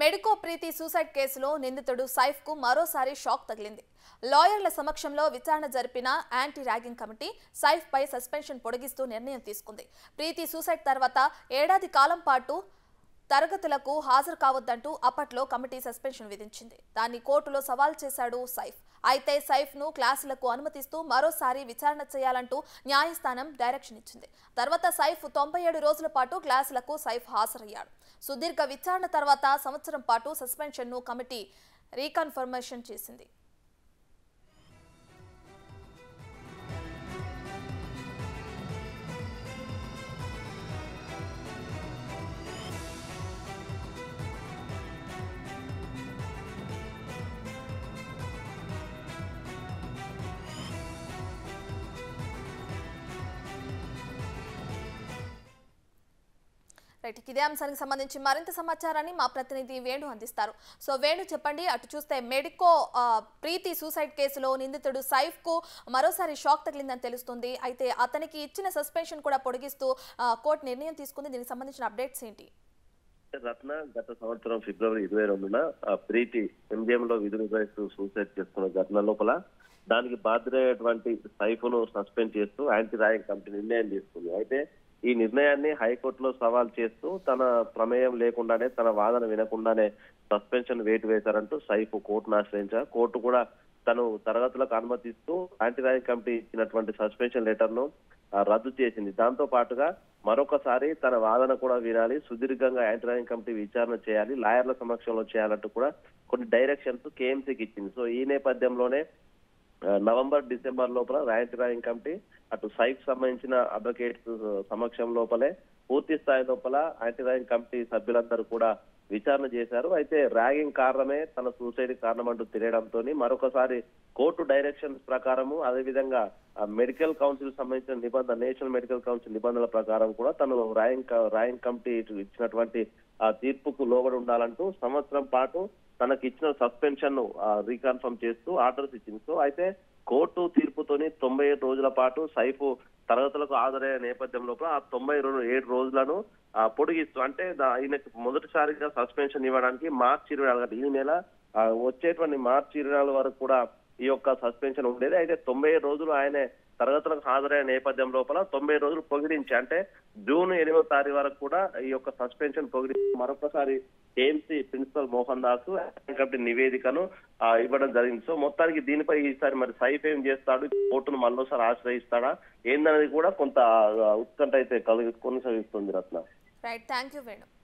Medico ప్రీతి suicide కేసులో నిందితుడు సైఫ్ కు మరోసారి షాక్ తగిలింది. లాయర్ల సమక్షంలో విచారణ జరిపిన యాంటీ ర్యాగింగ్ కమిటీ సైఫ్ పై సస్పెన్షన్ పొడిగిస్తూ నిర్ణయం తీసుకుంది. ప్రీతి సూసైడ్ తర్వాత ఏడాది కాలం పాటు తరగతులకు హాజరు కావద్దంటూ అప్పట్లో కమిటీ సస్పెన్షన్ విధించింది. దాన్ని కోర్టులో సవాల్ చేశాడు సైఫ్. అయితే సైఫ్ ను క్లాసులకు అనుమతిస్తూ మరోసారి విచారణ చేయాలంటూ న్యాయస్థానం డైరెక్షన్ ఇచ్చింది. తర్వాత సైఫ్ 97 రోజుల పాటు క్లాసులకు సైఫ్ హాజరయ్యాడు. సుదీర్ఘ విచారణ తర్వాత సంవత్సరం పాటు సస్పెన్షన్ ను కమిటీ రీకన్ఫర్మేషన్ చేసింది. ఇదే అంశానికి సంబంధించి మరింత సమాచారాన్ని మా ప్రతినిధి వేణు అందిస్తారు. సో వేణు, చెప్పండి. అటు చూస్తే మెడికో ప్రీతి సూసైడ్ కేసులో నిందితుడు సైఫ్ కు మరోసారి షాక్ తగిలిందని తెలుస్తుంది. అయితే అతనికి ఇచ్చిన సస్పెన్షన్ కూడా పొడిగిస్తూ కోర్టు నిర్ణయం తీసుకుంది. దీనికి సంబంధించిన అప్డేట్స్ ఏంటి? రత్న గత సంవత్సరం ఫిబ్రవరి 22న ప్రీతి ఎంజిఎం లో విధులు నిర్వహిస్తూ సూసైడ్ చేసుకున్న ఘటన లోపల దానికి బాధ్యుడైనటువంటి సైఫ్ ను సస్పెండ్ చేస్తూ యాంటీ ర్యాగింగ్ కమిటీ నిర్ణయం తీసుకుంది. అయితే ఈ నిర్ణయాన్ని హైకోర్టులో సవాల్ చేస్తూ తన ప్రమేయం లేకుండానే, తన వాదన వినకుండానే సస్పెన్షన్ వేటు వేశారంటూ సైఫ్ కోర్టును ఆశ్రయించారు. కోర్టు కూడా తను తరగతులకు అనుమతిస్తూ యాంటీ ర్యాగింగ్ కమిటీ ఇచ్చినటువంటి సస్పెన్షన్ లెటర్ ను రద్దు చేసింది. దాంతో పాటుగా మరొకసారి తన వాదన కూడా వినాలి, సుదీర్ఘంగా యాంటీ ర్యాగింగ్ కమిటీ విచారణ చేయాలి, లాయర్ల సమక్షంలో చేయాలంటూ కూడా కొన్ని డైరెక్షన్స్ కేఎంసీకి ఇచ్చింది. సో ఈ నేపథ్యంలోనే నవంబర్ డిసెంబర్ లోపల యాంటీ ర్యాగింగ్ కమిటీ అటు సైఫ్ సంబంధించిన అడ్వకేట్స్ సమక్షం లోపలే పూర్తి స్థాయి లోపల యాంటీ ర్యాగింగ్ కమిటీ సభ్యులందరూ కూడా విచారణ చేశారు. అయితే ర్యాగింగ్ కారణమే తన సూసైడ్ కారణం అంటూ తెలియడంతో మరొకసారి కోర్టు డైరెక్షన్స్ ప్రకారము, అదేవిధంగా మెడికల్ కౌన్సిల్ సంబంధించిన నిబంధన, నేషనల్ మెడికల్ కౌన్సిల్ నిబంధనల ప్రకారం కూడా తను ర్యాగింగ్ కమిటీ ఇచ్చినటువంటి తీర్పుకు లోబడి ఉండాలంటూ సంవత్సరం పాటు తనకి ఇచ్చిన సస్పెన్షన్ ను రీకన్ఫర్మ్ చేస్తూ ఆర్డర్స్ ఇచ్చింది. సో అయితే కోర్టు తీర్పుతోని 97 రోజుల పాటు సైఫ్ తరగతులకు హాజరయ్యే నేపథ్యం లోపల ఆ 97 రోజులను పొడిగిస్తూ, అంటే ఈయనకు మొదటిసారిగా సస్పెన్షన్ ఇవ్వడానికి మార్చి 24 ఈ నెల వచ్చేటువంటి మార్చి 24 వరకు కూడా ఈ యొక్క సస్పెన్షన్ ఉండేది. అయితే 97 రోజులు ఆయన తరగతులకు హాజరయ్యే నేపథ్యం లోపల 90 రోజులు పొగిడించి, అంటే జూన్ 8వ తారీఖు వరకు కూడా ఈ యొక్క సస్పెన్షన్ పొగిడించి మరొకసారి KMC principal Mohan Das committee నివేదికను ఇవ్వడం జరిగింది. సో మొత్తానికి దీనిపై ఈసారి మరి సైఫ్ ఏం చేస్తాడు, కోర్టును మరోసారి ఆశ్రయిస్తాడా ఏందనేది కూడా కొంత ఉత్కంఠ అయితే కొనసాగిస్తుంది. Ratna. Right, thank you Venu.